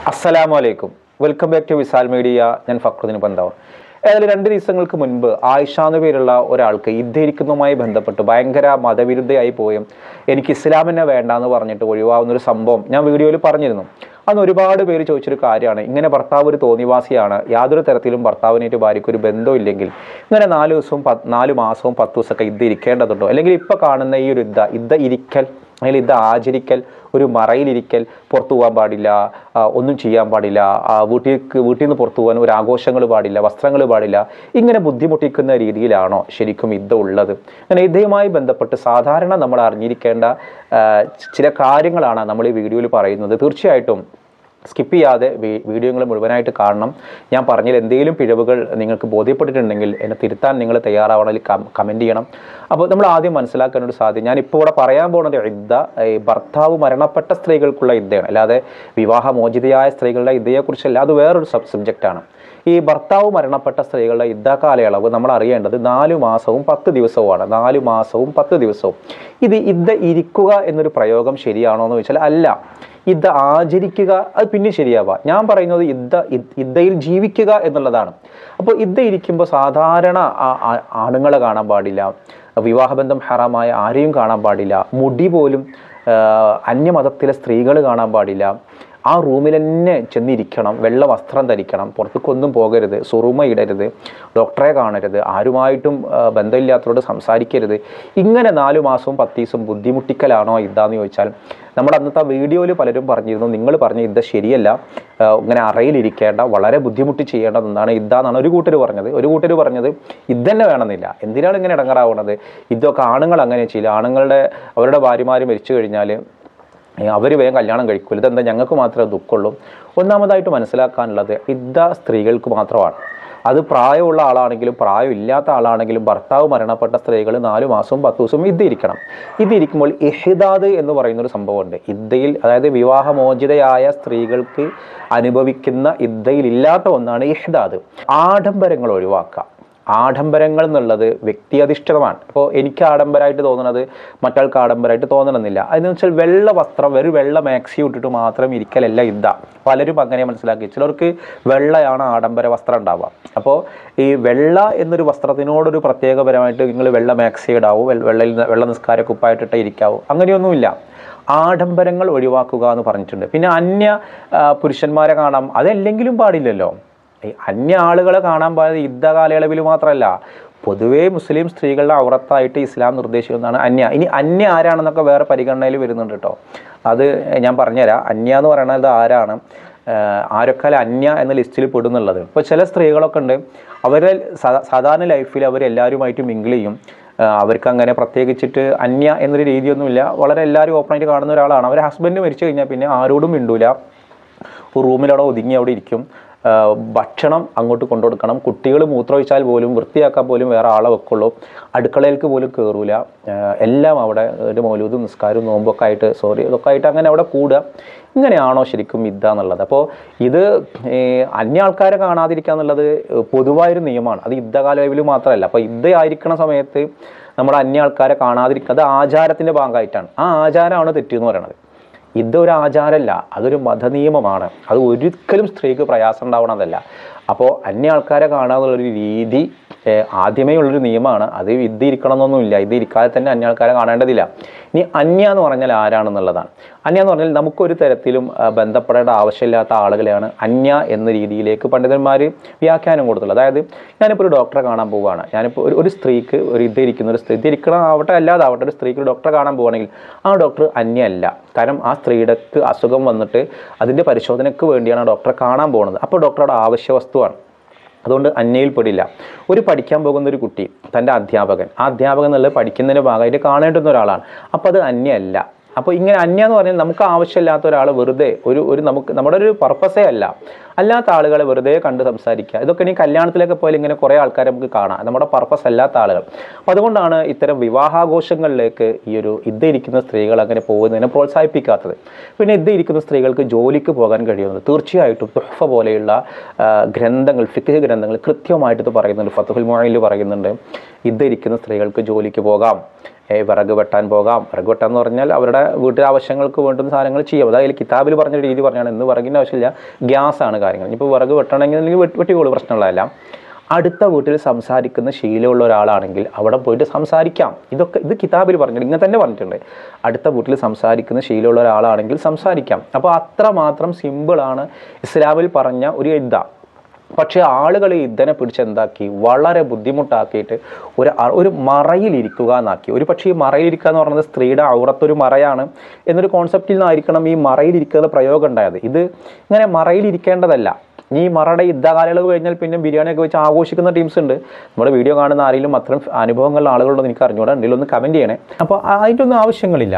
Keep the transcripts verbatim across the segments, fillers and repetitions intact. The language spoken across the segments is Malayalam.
അസ്സലാമു അലൈക്കും. Welcome back to Visal media. ഞാൻ ഫക്രുദ്ദീൻ പന്താവ്. ഏതായാലും രണ്ട് ദിവസങ്ങൾക്ക് മുൻപ് ആയിഷ എന്ന പേരുള്ള ഒരാൾക്ക് ഇദ്ധരിക്കുന്നതുമായി ബന്ധപ്പെട്ട് ഭയങ്കര മതവിരുദ്ധയായി പോയും എനിക്ക് ഇസ്ലാമിനെ വേണ്ടാന്ന് പറഞ്ഞിട്ട് ഒഴിവാകുന്നൊരു സംഭവം ഞാൻ വീഡിയോയിൽ പറഞ്ഞിരുന്നു. അന്ന് ഒരുപാട് പേര് ചോദിച്ചൊരു കാര്യമാണ്, ഇങ്ങനെ ഭർത്താവ് ഒരു തോന്നിവാസിയാണ്, യാതൊരു തരത്തിലും ഭർത്താവിനായിട്ട് ഭാര്യയ്ക്ക് ഒരു ബന്ധമില്ലെങ്കിൽ ഇങ്ങനെ നാല് ദിവസവും നാല് മാസവും പത്ത് ദിവസമൊക്കെ ഇദ്ദ ഇരിക്കേണ്ടതുണ്ടോ? അല്ലെങ്കിൽ ഇപ്പം കാണുന്ന ഈ ഒരു ഇദ്ദ ഇദ്ദ ഇരിക്കൽ അല്ലെങ്കിൽ ഇദ്ദ ആചരിക്കൽ, ഒരു മറയിലിരിക്കൽ, പുറത്തു പോകാൻ പാടില്ല, ഒന്നും ചെയ്യാൻ പാടില്ല, വീട്ടിലേക്ക് വീട്ടിൽ നിന്ന് പുറത്തു പോകാൻ ഒരു ആഘോഷങ്ങൾ പാടില്ല, വസ്ത്രങ്ങൾ പാടില്ല, ഇങ്ങനെ ബുദ്ധിമുട്ടിക്കുന്ന രീതിയിലാണോ ശരിക്കും ഇദ്ദ ഉള്ളത്? അങ്ങനെ ഇദ്ദയുമായി ബന്ധപ്പെട്ട് സാധാരണ നമ്മൾ അറിഞ്ഞിരിക്കേണ്ട ചില കാര്യങ്ങളാണ് നമ്മൾ ഈ വീഡിയോയിൽ പറയുന്നത്. തീർച്ചയായിട്ടും സ്കിപ്പ് ചെയ്യാതെ വീഡിയോകൾ മുഴുവനായിട്ട് കാണണം. ഞാൻ പറഞ്ഞതിൽ എന്തെങ്കിലും പിഴവുകൾ നിങ്ങൾക്ക് ബോധ്യപ്പെട്ടിട്ടുണ്ടെങ്കിൽ എന്നെ തിരുത്താൻ നിങ്ങൾ തയ്യാറാവണമെങ്കിൽ കമൻറ്റ് ചെയ്യണം. അപ്പോൾ നമ്മൾ ആദ്യം മനസ്സിലാക്കാൻ ഒരു സാധ്യത, ഞാനിപ്പോൾ ഇവിടെ പറയാൻ പോകുന്നത് ഇദ്ദ ഭർത്താവ് മരണപ്പെട്ട സ്ത്രീകൾക്കുള്ള ഇദ്ദയാണ്, അല്ലാതെ വിവാഹമോചിതയായ സ്ത്രീകളുടെ ഇദ്ദയെക്കുറിച്ചല്ല. അത് വേറൊരു സബ് സബ്ജക്റ്റാണ്. ഈ ഭർത്താവ് മരണപ്പെട്ട സ്ത്രീകളുടെ ഇദ്ദ കാലയളവ് നമ്മൾ അറിയേണ്ടത് നാലു മാസവും പത്ത് ദിവസവുമാണ്. നാലു മാസവും പത്ത് ദിവസവും. ഇത് ഇദ്ദ ഇരിക്കുക എന്നൊരു പ്രയോഗം ശരിയാണോ എന്ന് ചോദിച്ചാൽ അല്ല. ഇദ്ദ ആചരിക്കുക അത് പിന്നെ ശരിയാവാം. ഞാൻ പറയുന്നത് ഇദ്ദ ഇദ്ദയിൽ ജീവിക്കുക എന്നുള്ളതാണ്. അപ്പോൾ ഇദ്ദ ഇരിക്കുമ്പോൾ സാധാരണ ആണുങ്ങളെ കാണാൻ പാടില്ല, വിവാഹബന്ധം ഹറാമായ ആരെയും കാണാൻ പാടില്ല, മുടി പോലും അന്യമതത്തിലെ സ്ത്രീകൾ കാണാൻ പാടില്ല, ആ റൂമിൽ തന്നെ ചെന്നിരിക്കണം, വെള്ള വസ്ത്രം ധരിക്കണം, പുറത്തേക്കൊന്നും പോകരുത്, സുറുമ ഇടരുത്, ഡോക്ടറെ കാണരുത്, ആരുമായിട്ടും ബന്ധമില്ലാത്തവരോട് സംസാരിക്കരുത്. ഇങ്ങനെ നാലു മാസവും പത്ത് ദിവസവും ബുദ്ധിമുട്ടിക്കലാണോ ഇദ്ദാന്ന് ചോദിച്ചാൽ നമ്മുടെ അന്നത്തെ വീഡിയോയിൽ പലരും പറഞ്ഞിരുന്നു, നിങ്ങൾ പറഞ്ഞ ഇദ്ദ ശരിയല്ല, ഇങ്ങനെ അറയിലിരിക്കേണ്ട, വളരെ ബുദ്ധിമുട്ടി ചെയ്യേണ്ട ഒന്നാണ് ഇദ്ദ എന്നാണ് ഒരു കൂട്ടർ പറഞ്ഞത്. ഒരു കൂട്ടർ പറഞ്ഞത് ഇദ്ദ തന്നെ വേണമെന്നില്ല, എന്തിനാണ് ഇങ്ങനെ ഇടങ്ങാറാവുന്നത്, ഇതൊക്കെ ആണുങ്ങൾ അങ്ങനെ ചെയ്യില്ല, ആണുങ്ങളുടെ അവരുടെ ഭാര്യമാർ മരിച്ചു കഴിഞ്ഞാൽ അവർ വേഗം കല്യാണം കഴിക്കില്ല, ഇതെന്താ ഞങ്ങൾക്ക് മാത്രമേ ദുഃഖമുള്ളൂ. ഒന്നാമതായിട്ട് മനസ്സിലാക്കാനുള്ളത് ഇദ്ദ സ്ത്രീകൾക്ക് മാത്രമാണ്. അത് പ്രായമുള്ള ആളാണെങ്കിലും പ്രായമില്ലാത്ത ആളാണെങ്കിലും ഭർത്താവ് മരണപ്പെട്ട സ്ത്രീകൾ നാലു മാസവും പത്ത് ദിവസവും ഇദ്ദ ഇരിക്കണം. ഇതിരിക്കുമ്പോൾ ഇഹ്ദാദ് എന്ന് പറയുന്നൊരു സംഭവമുണ്ട് ഇദ്ദയിൽ, അതായത് വിവാഹമോചിതയായ സ്ത്രീകൾക്ക് അനുഭവിക്കുന്ന ഇദ്ദയിൽ ഇല്ലാത്ത ഒന്നാണ് ഇഹ്ദാദ്. ആഡംബരങ്ങൾ ഒഴിവാക്കുക. ആഡംബരങ്ങൾ എന്നുള്ളത് വ്യക്തിയധിഷ്ഠിതമാണ്. അപ്പോൾ എനിക്ക് ആഡംബരമായിട്ട് തോന്നുന്നത് മറ്റാൾക്ക് ആഡംബരമായിട്ട് തോന്നണമെന്നില്ല. അതെന്ന് വെച്ചാൽ വെള്ള വസ്ത്രം, ഒരു വെള്ള മാക്സി ഇട്ടിട്ട് മാത്രം ഇരിക്കലല്ല ഇദ്ദ. പലരും അങ്ങനെ മനസ്സിലാക്കി. ചിലർക്ക് വെള്ളയാണ് ആഡംബര വസ്ത്രം ഉണ്ടാവുക. അപ്പോൾ ഈ വെള്ള എന്നൊരു വസ്ത്രത്തിനോടൊരു പ്രത്യേകപരമായിട്ട് നിങ്ങൾ വെള്ള മാക്സി ഇടാവൂ, വെള്ള വെള്ള നിസ്കാര കുപ്പായിട്ടിട്ട് ഇരിക്കാവൂ, അങ്ങനെയൊന്നുമില്ല. ആഡംബരങ്ങൾ ഒഴിവാക്കുക എന്ന് പറഞ്ഞിട്ടുണ്ട്. പിന്നെ അന്യ പുരുഷന്മാരെ കാണാം, അതല്ലെങ്കിലും പാടില്ലല്ലോ. ഈ അന്യ ആളുകളെ കാണാൻ പാടില്ല ഇദ്ദ കാലയളവിൽ മാത്രമല്ല, പൊതുവേ മുസ്ലിം സ്ത്രീകളുടെ ഔറത്തായിട്ട് ഇസ്ലാം നിർദ്ദേശിക്കുന്നതാണ് അന്യ. ഇനി അന്യ ആരാണെന്നൊക്കെ വേറെ പരിഗണനയിൽ വരുന്നുണ്ട് കേട്ടോ, അത് ഞാൻ പറഞ്ഞുതരാം. അന്യ എന്ന് പറയുന്നത് ആരാണ്, ആരൊക്കെ അന്യ എന്ന ലിസ്റ്റിൽ പെടുന്നുള്ളത്. ഇപ്പോൾ ചില സ്ത്രീകളൊക്കെ ഉണ്ട്, അവരെ സാധാരണ ലൈഫിൽ അവരെല്ലാവരുമായിട്ട് മിങ്കിൾ ചെയ്യും, അവർക്ക് അങ്ങനെ പ്രത്യേകിച്ചിട്ട് അന്യ എന്നൊരു രീതിയൊന്നുമില്ല, വളരെ എല്ലാവരും ഓപ്പണായിട്ട് കാണുന്ന ഒരാളാണ്. അവർ ഹസ്ബൻഡ് മരിച്ചു കഴിഞ്ഞാൽ പിന്നെ ആരോടും മിണ്ടൂല, റൂമിലവിടെ ഒതുങ്ങി അവിടെ ഇരിക്കും, ഭക്ഷണം അങ്ങോട്ട് കൊണ്ടുകൊടുക്കണം, കുട്ടികൾ മൂത്രമൊഴിച്ചാൽ പോലും വൃത്തിയാക്കാൻ പോലും വേറെ ആളെ വെക്കുള്ളൂ, അടുക്കളയിലേക്ക് പോലും കയറൂല, എല്ലാം അവിടെ ഒരു മൗലൂദും നിസ്കാരവും നോമ്പൊക്കെ ആയിട്ട് സോറി ഇതൊക്കെ ആയിട്ട് അങ്ങനെ അവിടെ കൂടുക. ഇങ്ങനെയാണോ ശരിക്കും ഇദ്ദ എന്നുള്ളത്? അപ്പോൾ ഇത് അന്യ ആൾക്കാരെ കാണാതിരിക്കുക എന്നുള്ളത് പൊതുവായൊരു നിയമമാണ്, അത് ഇദ്ദ കാലയളവിൽ മാത്രമല്ല. അപ്പോൾ ഇദ്ദ ആയിരിക്കുന്ന സമയത്ത് നമ്മൾ അന്യ ആൾക്കാരെ കാണാതിരിക്കുക, അത് ആചാരത്തിൻ്റെ ഭാഗമായിട്ടാണ്. ആ ആചാരമാണ് തെറ്റെന്ന് പറയുന്നത്. ഇതൊരു ആചാരമല്ല, അതൊരു മതനിയമമാണ്. അത് ഒരിക്കലും സ്ത്രീക്ക് പ്രയാസം ഉണ്ടാവണതല്ല. അപ്പോൾ അന്യ ആൾക്കാരെ കാണാന്നുള്ളൊരു രീതി ആദ്യമേ ഉള്ളൊരു നിയമമാണ്. അത് ഇദ്ദ ഇരിക്കണമെന്നൊന്നുമില്ല, ഇത് ഇരിക്കാതെ തന്നെ അന്യ ആൾക്കാരെ കാണേണ്ടതില്ല. ഇനി അന്യ എന്ന് പറഞ്ഞാൽ ആരാണെന്നുള്ളതാണ്. അന്യ എന്ന് പറഞ്ഞാൽ നമുക്കൊരു തരത്തിലും ബന്ധപ്പെടേണ്ട ആവശ്യമില്ലാത്ത ആളുകളെയാണ് അന്യ എന്ന രീതിയിലേക്ക് പണ്ഡിതന്മാർ വ്യാഖ്യാനം കൊടുത്തുള്ളത്. അതായത് ഞാനിപ്പോൾ ഒരു ഡോക്ടറെ കാണാൻ പോവുകയാണ്, ഞാനിപ്പോൾ ഒരു ഒരു സ്ത്രീക്ക് ഒരു ഇദ്ദ ഇരിക്കുന്ന ഒരു സ്ത്രീ ഇദ്ദ ഇരിക്കണം ആവട്ടെ അല്ലാതെ ആവട്ടെ, ഒരു സ്ത്രീക്ക് ഒരു ഡോക്ടറെ കാണാൻ പോവുകയാണെങ്കിൽ ആ ഡോക്ടർ അന്യല്ല. കാരണം ആ സ്ത്രീയുടെ അസുഖം വന്നിട്ട് അതിൻ്റെ പരിശോധനയ്ക്ക് വേണ്ടിയാണ് ആ ഡോക്ടറെ കാണാൻ പോകുന്നത്. അപ്പോൾ ഡോക്ടറുടെ ആവശ്യ വസ്തുവാണ്, അതുകൊണ്ട് അന്യയിൽ പെടില്ല. ഒരു പഠിക്കാൻ പോകുന്ന ഒരു കുട്ടി തൻ്റെ അധ്യാപകൻ, ആ അധ്യാപകൻ എന്നുള്ളത് പഠിക്കുന്നതിൻ്റെ ഭാഗമായിട്ട് കാണേണ്ടുന്ന ഒരാളാണ്. അപ്പോൾ അത് അന്യല്ല. അപ്പോൾ ഇങ്ങനെ അന്യ എന്ന് പറഞ്ഞാൽ നമുക്ക് ആവശ്യമില്ലാത്ത ഒരാൾ വെറുതെ ഒരു ഒരു നമുക്ക് നമ്മുടെ ഒരു പർപ്പസേ അല്ല, അല്ലാത്ത ആളുകളെ വെറുതെ കണ്ട് സംസാരിക്കുക, ഇതൊക്കെ ഇനി കല്യാണത്തിലൊക്കെ പോയാൽ ഇങ്ങനെ കുറേ ആൾക്കാരെ നമുക്ക് കാണാം, നമ്മുടെ പർപ്പസ് അല്ലാത്ത ആളുകൾ. അപ്പോൾ അതുകൊണ്ടാണ് ഇത്തരം വിവാഹാഘോഷങ്ങളിലേക്ക് ഈ ഒരു ഇദ്ദ ഇരിക്കുന്ന സ്ത്രീകൾ അങ്ങനെ പോകുന്നതിനെ പ്രോത്സാഹിപ്പിക്കാത്തത്. പിന്നെ ഇദ്ദ ഇരിക്കുന്ന സ്ത്രീകൾക്ക് ജോലിക്ക് പോകാൻ കഴിയുന്നത് തീർച്ചയായിട്ടും തുഹ്ഫ പോലെയുള്ള ഗ്രന്ഥങ്ങൾ, ഫിഖ് ഗ്രന്ഥങ്ങൾ കൃത്യമായിട്ട് പറയുന്നുണ്ട്. ഫത്ഹുൽ മുഈനിൽ പറയുന്നുണ്ട് ഇദ്ദ ഇരിക്കുന്ന സ്ത്രീകൾക്ക് ജോലിക്ക് പോകാം. വിറക് വെട്ടാൻ പോകാം. വിറക് വെട്ടാന്ന് പറഞ്ഞാൽ അവരുടെ വീട്ടിലെ ആവശ്യങ്ങൾക്ക് വേണ്ടുന്ന സാധനങ്ങൾ ചെയ്യാം. അതായത് കിതാബിൽ പറഞ്ഞ രീതി പറഞ്ഞാണ്. ഇന്ന് വിറകിൻ്റെ ആവശ്യമില്ല, ഗ്യാസാണ് കാര്യങ്ങൾ. ഇപ്പോൾ വിറക് വെട്ടണമെങ്കിൽ വെട്ടിക്കോളൂ, പ്രശ്നമുള്ളതല്ല. അടുത്ത വീട്ടിൽ സംസാരിക്കുന്ന ശീലമുള്ള ഒരാളാണെങ്കിൽ അവിടെ പോയിട്ട് സംസാരിക്കാം. ഇതൊക്കെ ഇത് കിതാബിൽ പറഞ്ഞിട്ടുണ്ട്, ഇങ്ങനെ തന്നെ പറഞ്ഞിട്ടുണ്ട്. അടുത്ത വീട്ടിൽ സംസാരിക്കുന്ന ശീലമുള്ള ഒരാളാണെങ്കിൽ സംസാരിക്കാം. അപ്പോൾ അത്രമാത്രം സിമ്പിളാണ് ഇസ്ലാമിൽ പറഞ്ഞ ഒരു ഇദ്ദ. പക്ഷേ ആളുകൾ ഈ ഇദ്ദനെ പിടിച്ച് എന്താക്കി, വളരെ ബുദ്ധിമുട്ടാക്കിയിട്ട് ഒരു ഒരു മറയിലിരിക്കുക എന്നാക്കി. ഒരു പക്ഷേ ഈ മറയിലിരിക്കുക എന്ന് പറയുന്നത് സ്ത്രീയുടെ ഔറത്തൊരു മറയാണ് എന്നൊരു കോൺസെപ്റ്റിൽ നിന്നായിരിക്കണം ഈ മറയിലിരിക്കുന്ന പ്രയോഗം ഉണ്ടായത്. ഇത് ഇങ്ങനെ മറയിലിരിക്കേണ്ടതല്ല. ഈ മറയുടെ യുദ്ധ കാലയളവ് കഴിഞ്ഞാൽ പിന്നെ ബിരിയാണിയൊക്കെ വെച്ച് ആഘോഷിക്കുന്ന ടീംസ് ഉണ്ട്. നമ്മുടെ വീഡിയോ കാണുന്ന ആരെങ്കിലും അത്തരം അനുഭവങ്ങളുള്ള ആളുകളുണ്ടെന്ന് എനിക്ക് അറിഞ്ഞുകൂടാ, എന്തെങ്കിലും ഒന്ന് കമൻറ്റ് ചെയ്യണേ. അപ്പോൾ അതിൻ്റെ ഒന്നും ആവശ്യങ്ങളില്ല.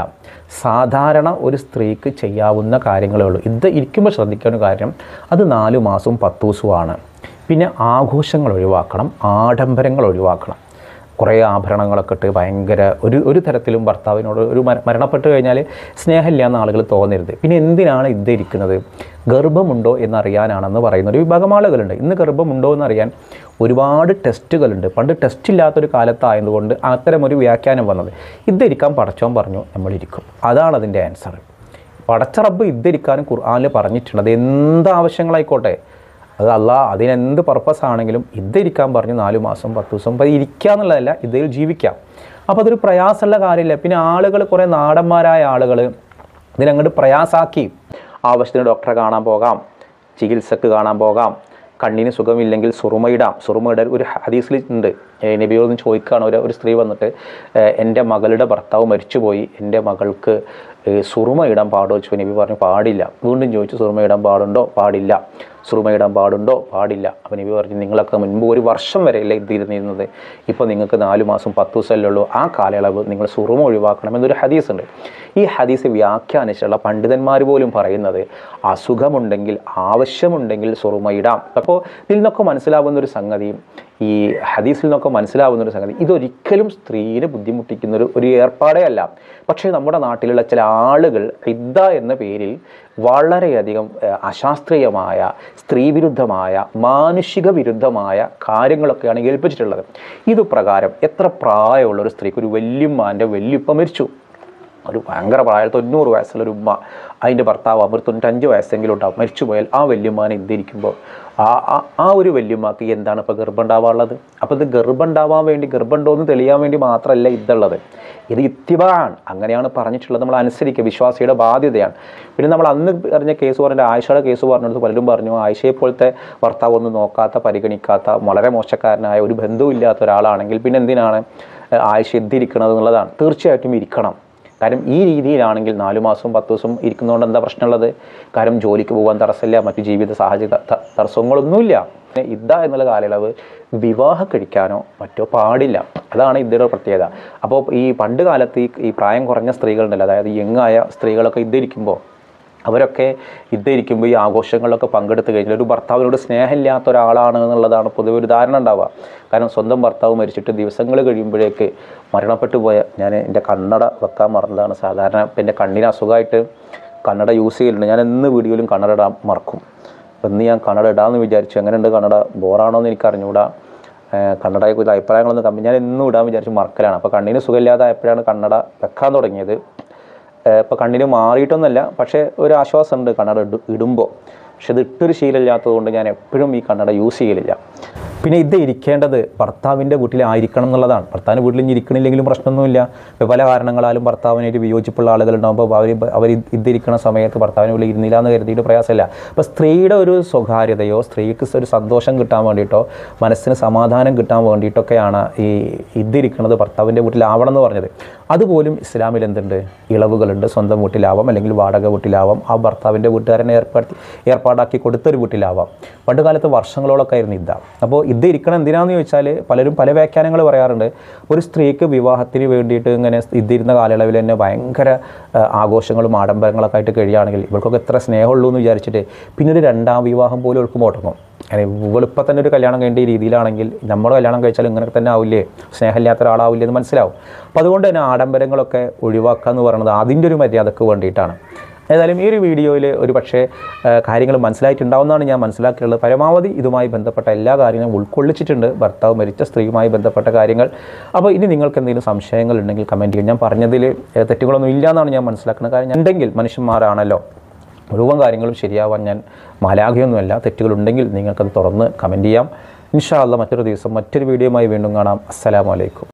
സാധാരണ ഒരു സ്ത്രീക്ക് ചെയ്യാവുന്ന കാര്യങ്ങളേ ഉള്ളൂ. ഇത് ഇരിക്കുമ്പോൾ ശ്രദ്ധിക്കേണ്ട കാര്യം അത് നാല് മാസവും പത്ത് ദിവസവുമാണ്. പിന്നെ ആഘോഷങ്ങൾ ഒഴിവാക്കണം, ആഡംബരങ്ങൾ ഒഴിവാക്കണം. കുറേ ആഭരണങ്ങളൊക്കെ ഇട്ട് ഭയങ്കര ഒരു ഒരു തരത്തിലും ഭർത്താവിനോട് ഒരു മരണപ്പെട്ട് കഴിഞ്ഞാൽ സ്നേഹമില്ല എന്ന ആളുകൾ തോന്നരുത്. പിന്നെ എന്തിനാണ് ഇരിക്കുന്നത്, ഗർഭമുണ്ടോ എന്നറിയാനാണെന്ന് പറയുന്ന ഒരു വിഭാഗം ആളുകളുണ്ട്. ഇന്ന് ഗർഭമുണ്ടോ എന്നറിയാൻ ഒരുപാട് ടെസ്റ്റുകളുണ്ട്. പണ്ട് ടെസ്റ്റ് ഇല്ലാത്തൊരു കാലത്തായതുകൊണ്ട് അത്തരമൊരു വ്യാഖ്യാനം വന്നത്. ഇരിക്കാൻ പടച്ചോൻ പറഞ്ഞു, നമ്മളിരിക്കും. അതാണ് അതിൻ്റെ ആൻസർ. പടച്ച റബ്ബ് ഇരിക്കാനും ഖുർആനിൽ പറഞ്ഞിട്ടുണ്ട്. അത് എന്താവശ്യങ്ങളായിക്കോട്ടെ, അത് അള്ളാഹ് അതിനെന്ത് പർപ്പസ് ആണെങ്കിലും ഇരിക്കാൻ പറഞ്ഞു. നാല് മാസം പത്ത് ദിവസം അപ്പോൾ ഇരിക്കുക എന്നുള്ളതല്ല, ഇതിൽ ജീവിക്കാം. അപ്പോൾ അതൊരു പ്രയാസമുള്ള കാര്യമില്ല. പിന്നെ ആളുകൾ കുറേ നാടന്മാരായ ആളുകൾ ഇതിനങ്ങോട്ട് പ്രയാസാക്കി. ആവശ്യത്തിന് ഡോക്ടറെ കാണാൻ പോകാം, ചികിത്സക്ക് കാണാൻ പോകാം, കണ്ണിന് സുഖമില്ലെങ്കിൽ സുറുമയിടാം. സുറുമയിടാൻ ഒരു ഹദീസിൽ ഉണ്ട്. നബിയോടൊന്ന് ചോദിക്കുകയാണ് ഒരു ഒരു സ്ത്രീ വന്നിട്ട്, എൻ്റെ മകളുടെ ഭർത്താവ് മരിച്ചുപോയി, എൻ്റെ മകൾക്ക് സുറുമ ഇടാൻ പാടോ ചോദിച്ചു. നബി പറഞ്ഞു പാടില്ല. വീണ്ടും ചോദിച്ചു, സുറുമ ഇടാൻ പാടുണ്ടോ? പാടില്ല. സുറുമ ഇടാൻ പാടുണ്ടോ? പാടില്ല. അപ്പോൾ നബി പറഞ്ഞു, നിങ്ങളൊക്കെ മുൻപ് ഒരു വർഷം വരെയല്ലേ ഇത് ഇരുന്നിരുന്നത്, ഇപ്പോൾ നിങ്ങൾക്ക് നാല് മാസം പത്ത് ദിവസമല്ലേ ഉള്ളൂ, ആ കാലയളവ് നിങ്ങൾ സുറുമ ഒഴിവാക്കണം എന്നൊരു ഹദീസ് ഉണ്ട്. ഈ ഹദീസ് വ്യാഖ്യാനിച്ചുള്ള പണ്ഡിതന്മാർ പോലും പറയുന്നത് അസുഖമുണ്ടെങ്കിൽ ആവശ്യമുണ്ടെങ്കിൽ സുറുമ ഇടാം. അപ്പോൾ ഇതിൽ നിന്നൊക്കെ മനസ്സിലാവുന്നൊരു സംഗതി, ഈ ഹദീസിൽ നിന്നൊക്കെ മനസ്സിലാവുന്നൊരു സംഗതി, ഇതൊരിക്കലും സ്ത്രീയെ ബുദ്ധിമുട്ടിക്കുന്നൊരു ഒരു ഏർപ്പാടേ അല്ല. പക്ഷേ നമ്മുടെ നാട്ടിലുള്ള ചില ആളുകൾ ഇദ്ദ എന്ന പേരിൽ വളരെയധികം അശാസ്ത്രീയമായ, സ്ത്രീവിരുദ്ധമായ, മാനുഷിക വിരുദ്ധമായ കാര്യങ്ങളൊക്കെയാണ് ഏൽപ്പിച്ചിട്ടുള്ളത്. ഇതുപ്രകാരം എത്ര പ്രായമുള്ള ഒരു സ്ത്രീക്ക്, ഒരു വല്യമ്മാൻ്റെ വല്യുപ്പ മരിച്ചു, ഒരു ഭയങ്കര പ്രായം, തൊണ്ണൂറ് വയസ്സുള്ള ഒരു ഉമ്മ, അതിൻ്റെ ഭർത്താവ് അവർ തൊണ്ണൂറ്റഞ്ച് വയസ്സെങ്കിലും ഉണ്ടാവും, മരിച്ചു പോയാൽ ആ വല്യമ്മാനെ ഇരിക്കുമ്പോൾ ആ ആ ഒരു വല്യമ്മക്ക് എന്താണ് ഇപ്പോൾ ഗർഭം ഉണ്ടാവാനുള്ളത്? അപ്പോൾ ഇത് ഗർഭം ഉണ്ടാവാൻ വേണ്ടി, ഗർഭമുണ്ടോ എന്ന് തെളിയാൻ വേണ്ടി മാത്രമല്ല ഇതുള്ളത്. ഇത് ഇത്തിബാണ്, അങ്ങനെയാണ് പറഞ്ഞിട്ടുള്ളത്. നമ്മൾ അനുസരിക്കുക, വിശ്വാസിയുടെ ബാധ്യതയാണ്. പിന്നെ നമ്മൾ അന്ന് പറഞ്ഞ കേസ് പറഞ്ഞ ആയിഷയുടെ കേസ് പറഞ്ഞത് പലരും പറഞ്ഞു, ആയിഷയെ പോലത്തെ ഭർത്താവ് ഒന്നും നോക്കാത്ത, പരിഗണിക്കാത്ത, വളരെ മോശക്കാരനായ, ഒരു ബന്ധവുമില്ലാത്ത ഒരാളാണെങ്കിൽ പിന്നെ എന്തിനാണ് ആയിഷ ഇരിക്കുന്നത് എന്നുള്ളതാണ്. തീർച്ചയായിട്ടും ഇരിക്കണം. കാര്യം ഈ രീതിയിലാണെങ്കിൽ നാലു മാസവും പത്ത് ദിവസം ഇരിക്കുന്നതുകൊണ്ട് എന്താ പ്രശ്നമുള്ളത്? കാര്യം ജോലിക്ക് പോകാൻ തടസ്സമില്ല, മറ്റു ജീവിത സാഹചര്യ തടസ്സങ്ങളൊന്നുമില്ല. ഇദ്ദ എന്നുള്ള കാലയളവ് വിവാഹം കഴിക്കാനോ മറ്റോ പാടില്ല. അതാണ് ഇദ്ദയുടെ പ്രത്യേകത. അപ്പോൾ ഈ പണ്ട് കാലത്ത് ഈ പ്രായം കുറഞ്ഞ സ്ത്രീകളുണ്ടല്ലോ, അതായത് യങ്ങായ സ്ത്രീകളൊക്കെ ഇദ്ദയിരിക്കുമ്പോൾ അവരൊക്കെ ഇദ്ദയിരിക്കുമ്പോൾ ഈ ആഘോഷങ്ങളിലൊക്കെ പങ്കെടുത്ത് കഴിഞ്ഞാൽ ഒരു ഭർത്താവിനോട് സ്നേഹമില്ലാത്ത ഒരാളാണ് എന്നുള്ളതാണ് പൊതുവെ ഒരു ധാരണ ഉണ്ടാവുക. കാരണം സ്വന്തം ഭർത്താവ് മരിച്ചിട്ട് ദിവസങ്ങൾ കഴിയുമ്പോഴേക്ക് മരണപ്പെട്ടു പോയ, ഞാൻ എൻ്റെ കണ്ണട വെക്കാൻ മറന്നതാണ്. സാധാരണ ഇപ്പം എൻ്റെ കണ്ണിന് അസുഖമായിട്ട് കണ്ണട യൂസ് ചെയ്യലുണ്ട്. ഞാൻ എന്ന് വീഡിയോയിലും കണ്ണട ഇടാൻ മറക്കും. ഇന്ന് ഞാൻ കണ്ണട ഇടാമെന്ന് വിചാരിച്ചു. എങ്ങനെയുണ്ട് കണ്ണട? ബോറാണോ എന്ന് എനിക്ക് അറിഞ്ഞുകൂടാ. കണ്ണടയെക്കുറിച്ച് അഭിപ്രായങ്ങളൊന്നും കമ്പി ഞാൻ എന്നും ഇടാൻ വിചാരിച്ചു മറക്കലാണ്. അപ്പോൾ കണ്ണിന് സുഖമില്ലാതായപ്പോഴാണ് കണ്ണട വെക്കാൻ തുടങ്ങിയത്. ഇപ്പോൾ കണ്ണിന് മാറിയിട്ടൊന്നുമല്ല, പക്ഷേ ഒരു ആശ്വാസമുണ്ട് കണ്ണട ഇടുമ്പോൾ. പക്ഷെ ഇത് ഇട്ടൊരു ശീലമില്ലാത്തത് കൊണ്ട് ഞാൻ എപ്പോഴും ഈ കണ്ണട യൂസ് ചെയ്യലില്ല. പിന്നെ ഇത് ഇരിക്കേണ്ടത് ഭർത്താവിൻ്റെ വീട്ടിലായിരിക്കണം എന്നുള്ളതാണ്. ഭർത്താവിൻ്റെ വീട്ടിൽ ഇനി ഇരിക്കണില്ലെങ്കിലും പ്രശ്നമൊന്നുമില്ല. ഇപ്പോൾ പല കാരണങ്ങളാലും ഭർത്താവിനായിട്ട് വിയോജിപ്പുള്ള ആളുകളുണ്ടാകുമ്പോൾ അവർ അവർ ഇതിരിക്കുന്ന സമയത്ത് ഭർത്താവിൻ്റെ വീട്ടിൽ ഇരുന്നില്ല എന്ന് കരുതിയിട്ട് പ്രയാസമില്ല. അപ്പോൾ സ്ത്രീയുടെ ഒരു സ്വകാര്യതയോ സ്ത്രീക്ക് ഒരു സന്തോഷം കിട്ടാൻ വേണ്ടിയിട്ടോ മനസ്സിന് സമാധാനം കിട്ടാൻ വേണ്ടിയിട്ടൊക്കെയാണ് ഈ ഇതിരിക്കുന്നത് ഭർത്താവിൻ്റെ വീട്ടിലാവണം എന്ന് പറഞ്ഞത്. അതുപോലും ഇസ്ലാമിൽ എന്തുണ്ട്? ഇളവുകളുണ്ട്. സ്വന്തം വീട്ടിലാവാം, അല്ലെങ്കിൽ വാടക വീട്ടിലാവാം, ആ ഭർത്താവിൻ്റെ വീട്ടുകാരനെ ഏർപ്പെടുത്തി ഏർപ്പാടാക്കി കൊടുത്തൊരു വീട്ടിലാവാം. പണ്ട് കാലത്ത് വർഷങ്ങളോളൊക്കെ ആയിരുന്നു ഇദ്ദ. അപ്പോൾ ഇത് ഇരിക്കണം എന്തിനാണെന്ന് ചോദിച്ചാൽ പലരും പല വ്യാഖ്യാനങ്ങൾ പറയാറുണ്ട്. ഒരു സ്ത്രീക്ക് വിവാഹത്തിന് വേണ്ടിയിട്ട് ഇങ്ങനെ ഇതിരുന്ന കാലയളവിൽ തന്നെ ഭയങ്കര ആഘോഷങ്ങളും ആഡംബരങ്ങളൊക്കെ ആയിട്ട് കഴിയുകയാണെങ്കിൽ ഇവൾക്കൊക്കെ എത്ര സ്നേഹമുള്ളൂ എന്ന് വിചാരിച്ചിട്ട് പിന്നെ ഒരു രണ്ടാം വിവാഹം പോലും അവൾക്ക് മുടങ്ങും. അങ്ങനെ ഇവളിപ്പം തന്നെ ഒരു കല്യാണം കഴിയേണ്ട രീതിയിലാണെങ്കിൽ നമ്മൾ കല്യാണം കഴിച്ചാൽ ഇങ്ങനെ തന്നെ ആവില്ലേ, സ്നേഹമില്ലാത്ത ഒരാളാവില്ലേ എന്ന് മനസ്സിലാവും. അപ്പോൾ അതുകൊണ്ട് തന്നെ ആഡംബരങ്ങളൊക്കെ ഒഴിവാക്കുക എന്ന് പറയുന്നത് അതിൻ്റെ ഒരു മര്യാദക്ക് വേണ്ടിയിട്ടാണ്. ഏതായാലും ഈ ഒരു വീഡിയോയിൽ ഒരു പക്ഷേ കാര്യങ്ങൾ മനസ്സിലായിട്ടുണ്ടാവുന്നതാണ് ഞാൻ മനസ്സിലാക്കിയുള്ളത്. പരമാവധി ഇതുമായി ബന്ധപ്പെട്ട എല്ലാ കാര്യങ്ങളും ഉൾക്കൊള്ളിച്ചിട്ടുണ്ട്, ഭർത്താവ് മരിച്ച സ്ത്രീയുമായി ബന്ധപ്പെട്ട കാര്യങ്ങൾ. അപ്പോൾ ഇനി നിങ്ങൾക്ക് എന്തെങ്കിലും സംശയങ്ങൾ ഉണ്ടെങ്കിൽ കമൻറ്റ് ചെയ്യും. ഞാൻ പറഞ്ഞതിൽ തെറ്റുകളൊന്നും ഇല്ല എന്നാണ് ഞാൻ മനസ്സിലാക്കുന്നത്. കാരണം ഉണ്ടെങ്കിൽ മനുഷ്യന്മാരാണല്ലോ, മുഴുവൻ കാര്യങ്ങളും ശരിയാവാൻ ഞാൻ മാലാഖയൊന്നുമല്ല. തെറ്റുകളുണ്ടെങ്കിൽ നിങ്ങൾക്കത് തുറന്ന് കമൻറ്റ് ചെയ്യാം. ഇൻഷാ അല്ലാഹ് മറ്റൊരു ദിവസം മറ്റൊരു വീഡിയോയുമായി വീണ്ടും കാണാം. അസ്സലാമു അലൈക്കും.